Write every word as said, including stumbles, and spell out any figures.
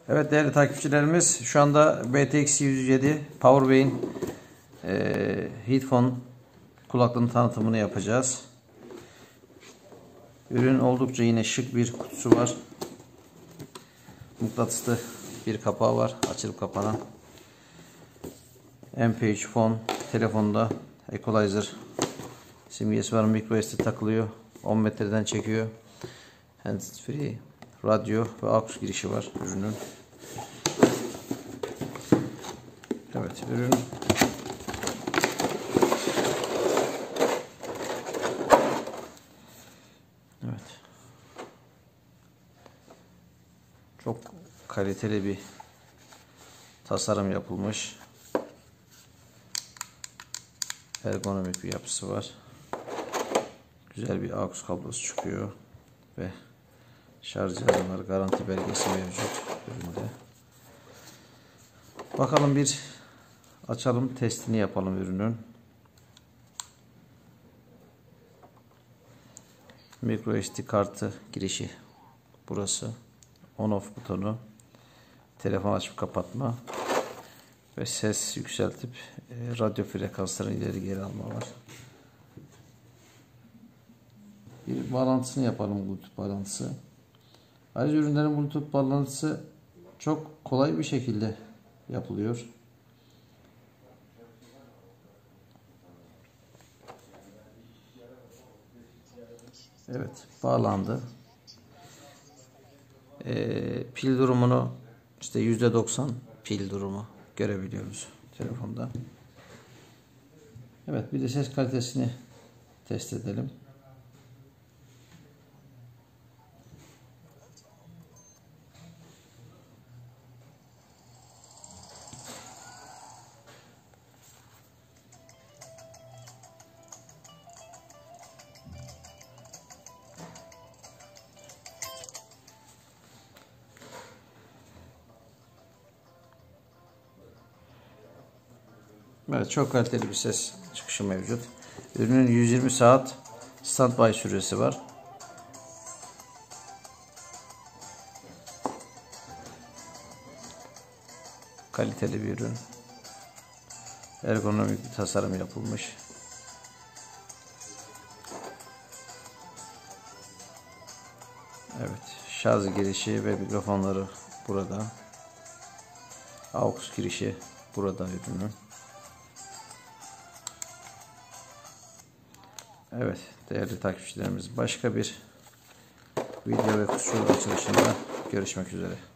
Evet değerli takipçilerimiz, şu anda B T X yüz yedi Powerway'in e, headphone kulaklığının tanıtımını yapacağız. Ürün oldukça yine şık bir kutusu var. Mıknatıslı bir kapağı var, açılıp kapanan. M P üç fon, telefonda equalizer simgesi var, micro S D takılıyor, on metreden çekiyor. Hands free, radyo ve aux girişi var ürünün. Evet, ürün evet çok kaliteli bir tasarım yapılmış, ergonomik bir yapısı var. Güzel bir aux kablosu çıkıyor ve şarj cihazı var. Garanti belgesi mevcut üründe. Bakalım, bir açalım, testini yapalım ürünün. Micro S D kartı girişi burası. On off butonu, telefon açıp kapatma ve ses yükseltip e, radyo frekanslarını ileri geri alma var. Bir bağlantısını yapalım, Bluetooth bağlantısı. Ayrıca ürünlerin Bluetooth bağlantısı çok kolay bir şekilde yapılıyor. Evet, bağlandı. Ee, pil durumunu işte yüzde doksan pil durumu görebiliyoruz telefonda. Evet, bir de ses kalitesini test edelim. Evet, çok kaliteli bir ses çıkışı mevcut. Ürünün yüz yirmi saat standby süresi var. Kaliteli bir ürün. Ergonomik bir tasarım yapılmış. Evet, şarj girişi ve mikrofonları burada. Aux girişi burada ürünün. Evet değerli takipçilerimiz, başka bir video ve kutu açılışında görüşmek üzere.